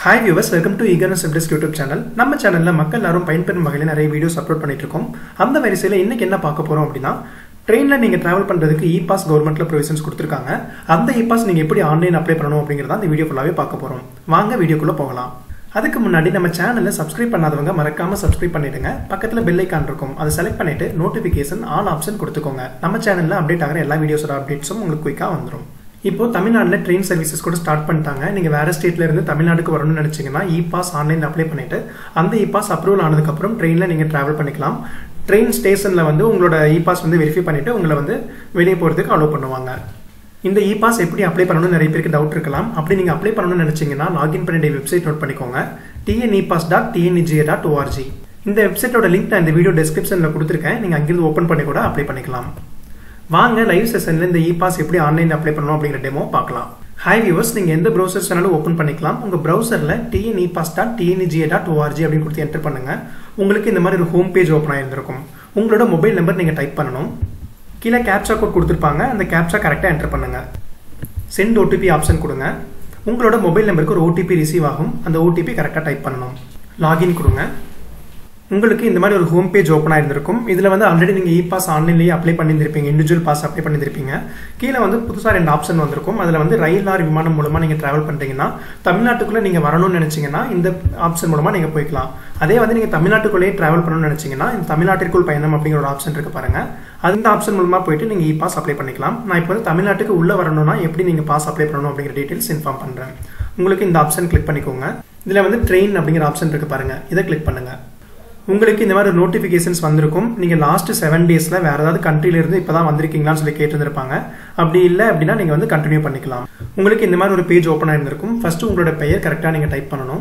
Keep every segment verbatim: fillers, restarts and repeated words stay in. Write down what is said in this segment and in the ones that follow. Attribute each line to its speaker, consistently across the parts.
Speaker 1: Hi viewers, welcome to Eagerness Helpdesk YouTube channel. நம்ம சேனல்ல மக்கள் எல்லாரும் பயன்பெறும் வகையில நிறைய வீடியோஸ் அப்லோட் பண்ணிட்டு இருக்கோம். அந்த வரிசையில இன்னைக்கு என்ன பார்க்க போறோம் அப்படினா ட்ரெயின்ல நீங்க டிராவல் பண்றதுக்கு இ-பாஸ் கவர்மெண்ட்ல ப்ரொவிஷன்ஸ் கொடுத்திருக்காங்க. அந்த இ-பாஸ் நீங்க எப்படி ஆன்லைன் அப்ளை பண்ணனும் அப்படிங்கறத இந்த வீடியோ ஃபுல்லாவே பார்க்க போறோம். வாங்க வீடியோக்குள்ள போகலாம். அதுக்கு முன்னாடி நம்ம சேனலை சப்ஸ்கிரைப் பண்ணாதவங்க மறக்காம சப்ஸ்கிரைப் பண்ணிடுங்க. பக்கத்துல பெல் ஐகான் இருக்கும். அதை செலக்ட் பண்ணிட்டு நோட்டிஃபிகேஷன் ஆல் ஆப்ஷன் கொடுத்துக்கோங்க. நம்ம சேனல்ல அப்டேட் ஆகிற எல்லா வீடியோஸோட அப்டேட்ஸும் உங்களுக்கு குயிக்கா வந்துரும். இப்போ தமிழ்நாட்டில் ட்ரெயின் சர்வீசஸ் கூட ஸ்டார்ட் பண்ணிட்டாங்க. நீங்கள் வேறு ஸ்டேட்ல இருந்து தமிழ்நாட்டுக்கு வரணும்னு நினச்சிங்கன்னா இ-பாஸ் ஆன்லைன் அப்ளை பண்ணிவிட்டு அந்த இ-பாஸ் அப்ரூவல் ஆனதுக்கப்புறம் ட்ரெயினில் நீங்கள் ட்ராவல் பண்ணிக்கலாம். ட்ரெயின் ஸ்டேஷனில் வந்து உங்களோட இ-பாஸ் வந்து வெரிஃபை பண்ணிவிட்டு உங்களை வந்து வெளியே போகிறதுக்கு அலோவ் பண்ணுவாங்க. இந்த இ-பாஸ் எப்படி அப்ளை பண்ணணும்னு நிறைய பேருக்கு டவுட் இருக்கலாம். அப்படி நீங்கள் அப்ளை பண்ணணும்னு நினச்சிங்கன்னா லாகின் பண்ணிட்டு வெப்சைட் நோட் பண்ணிக்கோங்க. TN e pass dot TNEGA dot ORG. இந்த வெப்சைட்டோட லிங்க் நான் இந்த வீடியோ டிஸ்கிரிப்ஷனில் கொடுத்துருக்கேன். நீங்கள் அங்கிருந்து ஓப்பன் பண்ணி கூட அப்ளை பண்ணிக்கலாம். வாங்க லைவ் செஷன்ல இந்த இ-பாஸ் எப்படி ஆன்லைன் அப்ளை பண்ணணும் அப்படிங்கிற டெமோ பார்க்கலாம். ஹாய் வியூவர்ஸ், நீங்க எந்த ப்ரௌசர்ஸ் வேணாலும் ஓப்பன் பண்ணிக்கலாம். உங்க ப்ரௌசர்ல TN e pass dot TNEGA dot ORG அப்படின்னு கொடுத்து என்டர் பண்ணுங்க. உங்களுக்கு இந்த மாதிரி ஒரு ஹோம் பேஜ் ஓப்பன் ஆயிருந்திருக்கும். உங்களோட மொபைல் நம்பர் நீங்க டைப் பண்ணணும். கீழே கேப்சா கோட் கொடுத்துருப்பாங்க. அந்த கேப்சா கரெக்டா என்டர் பண்ணுங்க. சென்ட் ஓடிபி ஆப்ஷன் கொடுங்க. உங்களோட மொபைல் நம்பருக்கு ஒரு ஓடிபி ரிசீவ் ஆகும். அந்த ஓடிபி கரெக்டா டைப் பண்ணணும். லாகின் கொடுங்க. உங்களுக்கு இந்த மாதிரி ஒரு ஹோம் பேஜ் ஓப்பன் ஆயிருந்திருக்கும். இதில் வந்து ஆல்ரெடி நீங்கள் இ-பாஸ் ஆன்லைன்லேயே அப்ளை பண்ணியிருப்பீங்க. இண்டிவிஜுவல் பாஸ் அப்ளை பண்ணியிருப்பீங்க. கீழே வந்து புதுசாக ரெண்டு ஆப்ஷன் வந்திருக்கும். அதில் வந்து ரயில் ஆர் விமானம் மூலமாக நீங்கள் ட்ராவல் பண்ணுறீங்கன்னா தமிழ்நாட்டுக்குள்ளே நீங்கள் வரணும்னு நினச்சிங்கன்னா இந்த ஆப்ஷன் மூலமாக நீங்கள் போய்க்கலாம். அதே வந்து நீங்கள் தமிழ்நாட்டுக்குள்ளேயே ட்ராவல் பண்ணணும்னு நினச்சிங்கன்னா இந்த தமிழ்நாட்டிற்குள் பயணம் அப்படிங்கிற ஒரு ஆப்ஷன் இருக்கு பாருங்க. அந்த ஆப்ஷன் மூலமாக போயிட்டு நீங்கள் இ-பாஸ் அப்ளை பண்ணிக்கலாம். நான் இப்போ வந்து தமிழ்நாட்டுக்கு உள்ளே வரணும்னா எப்படி நீங்கள் பாஸ் அப்ளை பண்ணணும் அப்படிங்கிற டீட்டெயில்ஸ் இன்ஃபார்ம் பண்ணுறேன். உங்களுக்கு இந்த ஆப்ஷன் கிளிக் பண்ணிக்கோங்க. இதில் வந்து ட்ரெயின் அப்படிங்கிற ஆப்ஷன் இருக்கு பாருங்க. இதை கிளிக் பண்ணுங்க. உங்களுக்கு இந்த மாதிரி நோட்டிஃபிகேஷன்ஸ் வந்திருக்கும். நீங்கள் லாஸ்ட் செவன் டேஸில் வேறு ஏதாவது கண்ட்ரிலேருந்து இப்போ தான் வந்திருக்கீங்களான்னு சொல்லி கேட்டுருந்துருப்பாங்க. அப்படி இல்லை அப்படின்னா நீங்கள் வந்து கண்டினியூ பண்ணிக்கலாம். உங்களுக்கு இந்த மாதிரி ஒரு பேஜ் ஓப்பன் ஆயிருந்திருக்கும். ஃபர்ஸ்ட் உங்களோட பெயர் கரெக்டாக நீங்கள் டைப் பண்ணணும்.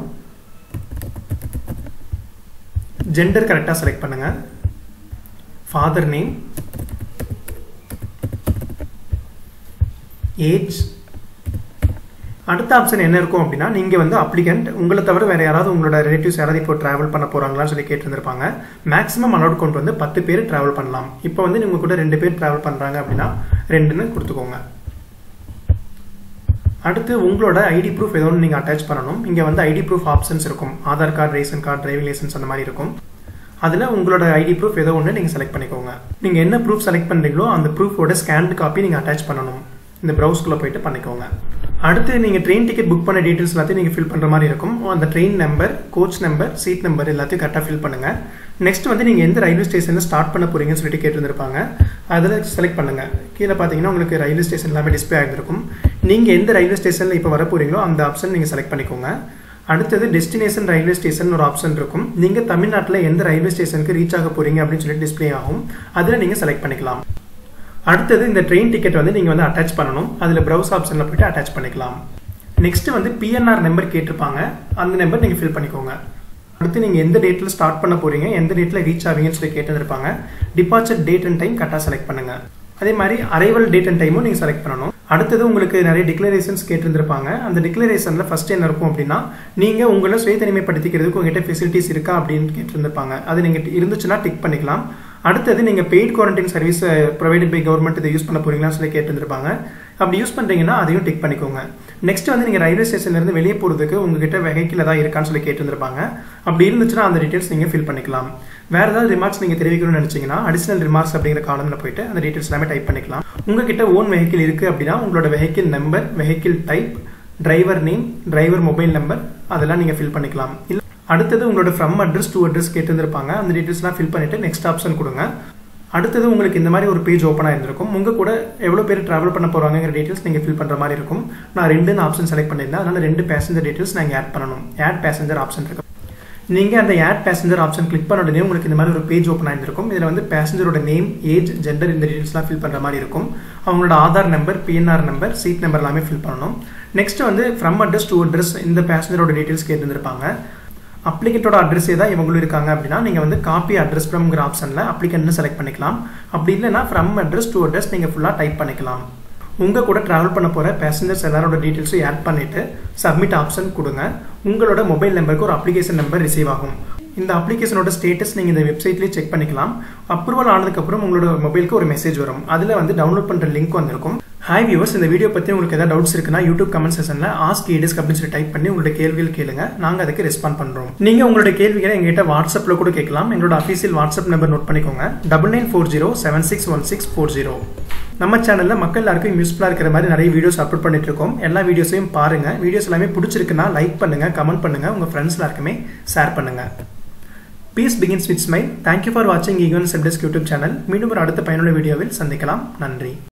Speaker 1: ஜெண்டர் கரெக்டாக செலக்ட் பண்ணுங்க. Father name, age. அடுத்த ஆப்ஷன் என்ன இருக்கும் அப்படின்னா நீங்கள் வந்து அப்ளிகண்ட், உங்களை தவிர வேறு யாராவது உங்களோட ரிலேட்டிவ்ஸ் யாராவது இப்போ ட்ராவல் பண்ண போகிறாங்களான்னு சொல்லி கேட்டுருந்துருப்பாங்க. மேக்ஸிமம் அலௌட் கவுண்ட் வந்து பத்து பேர் ட்ராவல் பண்ணலாம். இப்போ வந்து நீங்கள் கூட ரெண்டு பேர் ட்ராவல் பண்ணுறாங்க அப்படின்னா ரெண்டுன்னு கொடுத்துக்கோங்க. அடுத்து உங்களோட ஐடி ப்ரூஃப் ஏதோ ஒன்று நீங்கள் அட்டாச் பண்ணணும். இங்கே வந்து ஐடி ப்ரூஃப் ஆப்ஷன்ஸ் இருக்கும். Aadhaar card, ration card, driving licence அந்த மாதிரி இருக்கும். அதில் உங்களோட ஐடி ப்ரூஃப் ஏதோ ஒன்று நீங்கள் செலக்ட் பண்ணிக்கோங்க. நீங்கள் என்ன ப்ரூஃப் செலக்ட் பண்ணுறீங்களோ அந்த ப்ரூஃபோட ஸ்கேன்டு காப்பி நீங்கள் அட்டாச் பண்ணணும். இந்த ப்ரௌஸ்குள்ளே போயிட்டு பண்ணிக்கோங்க. அடுத்து நீங்கள் ட்ரெயின் டிக்கெட் புக் பண்ண டீட்டெயில்ஸ் எல்லாத்தையும் நீங்கள் ஃபில் பண்ணுற மாதிரி இருக்கும். அந்த train number, coach number, seat number எல்லாத்தையும் கரெக்டாக ஃபில் பண்ணுங்கள். நெக்ஸ்ட் வந்து நீங்கள் எந்த ரயில்வே ஸ்டேஷனில் ஸ்டார்ட் பண்ண போகிறீங்கன்னு சொல்லிட்டு கேட்டுருந்துருப்பாங்க. அதில் செலக்ட் பண்ணுங்கள். கீழே பார்த்தீங்கன்னா உங்களுக்கு ரயில்வே ஸ்டேஷன் எல்லாமே டிஸ்பிளே ஆகிருக்கும். நீங்கள் எந்த ரயில்வே ஸ்டேஷனில் இப்போ வர போகிறீங்களோ அந்த ஆப்ஷன் நீங்கள் செலக்ட் பண்ணிக்கோங்க. அடுத்தது டெஸ்டினேஷன் ரயில்வே ஸ்டேஷன் ஒரு ஆப்ஷன் இருக்கும். நீங்கள் தமிழ்நாட்டில் எந்த ரயில்வே ஸ்டேஷனுக்கு ரீச் ஆக போகிறீங்க அப்படின்னு சொல்லிட்டு டிஸ்பிளே ஆகும். அதில் நீங்கள் செலக்ட் பண்ணிக்கலாம். அடுத்தது இந்த ட்ரெயின் டிக்கெட் வந்து நீங்கள் வந்து அட்டாச் பண்ணணும். அதில் ப்ரௌஸ் ஆப்ஷனில் போய்ட்டு அட்டாச் பண்ணிக்கலாம். நெக்ஸ்ட் வந்து பிஎன்ஆர் நம்பர் கேட்டிருப்பாங்க. அந்த நம்பர் நீங்கள் ஃபில் பண்ணிக்கோங்க. அடுத்து நீங்கள் எந்த டேட்டில் ஸ்டார்ட் பண்ண போகிறீங்க, எந்த டேட்டில் ரீச் ஆவீங்கன்னு சொல்லி கேட்டுருப்பாங்க. டிபார்ச்சர் டேட் அண்ட் டைம் கரெக்டாக செலக்ட் பண்ணுங்கள். அதே மாதிரி அரைவல் டேட் அண்ட் டைமும் நீங்கள் செலக்ட் பண்ணணும். அடுத்தது உங்களுக்கு நிறைய டிக்ளரேஷன்ஸ் கேட்டிருந்திருப்பாங்க. அந்த டிக்ளரேஷனில் ஃபர்ஸ்ட் என்ன இருக்கும் அப்படின்னா நீங்கள் உங்களை சுய தனிமைப்படுத்திக்கிறதுக்கு உங்ககிட்ட ஃபெசிலிட்டிஸ் இருக்கா அப்படின்னு கேட்டிருந்திருப்பாங்க. அது நீங்கள் இருந்துச்சுன்னா டிக் பண்ணிக்கலாம். அடுத்தது நீங்கள் paid quarantine service provided by government இதை யூஸ் பண்ண போறீங்களான்னு சொல்லி கேட்டுருப்பாங்க. அப்படி யூஸ் பண்ணுறீங்கன்னா அதையும் டிக் பண்ணிக்கோங்க. நெக்ஸ்ட் வந்து நீங்கள் ரயில்வே ஸ்டேஷன்லேருந்து வெளியே போகிறதுக்கு உங்ககிட்ட வெஹிக்கிள் ஏதாவது இருக்கான்னு சொல்லி கேட்டுருப்பாங்க. அப்படி இருந்துச்சுன்னா அந்த டீட்டெயில்ஸ் நீங்கள் ஃபில் பண்ணிக்கலாம். வேறு ஏதாவது ரிமார்க்ஸ் நீங்கள் தெரிவிக்கணும்னு நினச்சிங்கன்னா அடிஷனல் ரிமார்க்ஸ் அப்படிங்கிற காலமில் போயிட்டு அந்த டீட்டெயில்ஸ் எல்லாமே டைப் பண்ணிக்கலாம். உங்ககிட்ட ஓன் வெஹிக்கிள் இருக்குது அப்படின்னா உங்களோட vehicle number, vehicle type, driver name, driver mobile number அதெல்லாம் நீங்கள் ஃபில் பண்ணிக்கலாம். இல்லை அடுத்தது உங்களோட ஃப்ரம் அட்ரஸ் டூ அட்ரஸ் கேட்டுருந்துருப்பாங்க. அந்த டீட்டெயில்ஸ்லாம் ஃபில் பண்ணிட்டு நெக்ஸ்ட் ஆப்ஷன் கொடுங்க. அடுத்தது உங்களுக்கு இந்த மாதிரி ஒரு பேஜ் ஓப்பன் ஆயிருந்திருக்கும். உங்கள் கூட எவ்வளோ பேர் ட்ராவல் பண்ண போகிறாங்கிற டீட்டெயில்ஸ் நீங்கள் ஃபில் பண்ணுற மாதிரி இருக்கும். நான் ரெண்டு ஆப்ஷன் செலக்ட் பண்ணியிருந்தேன். அதனால் ரெண்டு பேசஞ்சர் டீட்டெயில்ஸ் நீங்கள் ஆட் பண்ணணும். ஆட் பேசஞ்சர் ஆப்ஷன் இருக்கு. நீங்கள் அந்த ஆட் பேசஞ்சர் ஆப்ஷன் கிளிக் பண்ண உடனே உங்களுக்கு இந்த மாதிரி ஒரு பேஜ் ஓப்பன் ஆயிருந்திருக்கும். இதில் வந்து பேசஞ்சரோட நேம், ஏஜ், ஜெண்டர் இந்த டீட்டெயில்ஸ்லாம் ஃபில் பண்ணுற மாதிரி இருக்கும். அவங்களோட Aadhaar number, PNR number, seat number எல்லாமே ஃபில் பண்ணணும். நெக்ஸ்ட் வந்து ஃப்ரம் அட்ரஸ் டூ அட்ரஸ் இந்த பேசஞ்சரோட டீட்டெயில்ஸ் கேட்டுருந்துருப்பாங்க. அப்ளிகேட்டோட அட்ரஸ் ஏதாவது இவங்களும் இருக்காங்க அப்படின்னா நீங்கள் வந்து காப்பி அட்ரஸ் ஃப்ரம்ங்கிற ஆப்ஷனில் அப்ளிகன்ட்னு செலக்ட் பண்ணிக்கலாம். அப்படி இல்லைன்னா ஃப்ரம் அட்ரஸ் டூ அட்ரஸ் நீங்கள் ஃபுல்லாக டைப் பண்ணிக்கலாம். உங்கள் கூட ட்ராவல் பண்ண போகிற பேசஞ்சர்ஸ் எல்லாரோட டீட்டெயில்ஸும் ஆட் பண்ணிவிட்டு சப்மிட் ஆப்ஷன் கொடுங்க. உங்களோட மொபைல் நம்பருக்கு ஒரு அப்ளிகேஷன் நம்பர் ரிசீவ் ஆகும். இந்த அப்ளிகேஷனோட ஸ்டேட்டஸ் நீங்க இந்த வெப்சைட்லயே செக் பண்ணிக்கலாம். அப்ரூவல் ஆனதுக்கு அப்புறம் உங்களோட மொபைலுக்கு ஒரு மெசேஜ் வரும். அதுல வந்து டவுன்லோட் பண்ற லிங்க் வந்திருக்கும். ஹாய் வியூவர்ஸ், இந்த வீடியோ பத்தி உங்களுக்கு ஏதாவது டவுட்ஸ் இருக்குன்னா யூடியூப் கமெண்ட் செக்ஷன்ல ஆஸ்க் ஈடிஸ்க் அப்படின்னு சொல்லி டைப் பண்ணி உங்களோட கேள்விகள் கேளுங்க. நாங்க அதுக்கு ரெஸ்பாண்ட் பண்றோம். நீங்க உங்களோட கேள்விகளை எங்ககிட்ட வாட்ஸ்அப்ல கூட கேட்கலாம். எங்களோட அபிஷியல் வாட்ஸ்அப் நம்பர் நோட் பண்ணிக்கோங்க. Double nine four zero seven six one six four zero. நம்ம சேனல்ல மக்கள் எல்லாருக்கும் யூஸ்ஃபுல்லா இருக்கிற மாதிரி நிறைய வீடியோஸ் அப்லோட் பண்ணிட்டு இருக்கோம். எல்லா வீடியோஸையும் பாருங்க. வீடியோஸ் எல்லாமே பிடிச்சிருக்குன்னா லைக் பண்ணுங்க, கமெண்ட் பண்ணுங்க, உங்க ஃப்ரெண்ட்ஸ் எல்லாருக்குமே ஷேர் பண்ணுங்க. Peace begins with smile. Thank you for watching Egon Helpdesk YouTube channel. மீண்டும் ஒரு அடுத்த பயனுள்ள வீடியோவில் சந்திக்கலாம். நன்றி.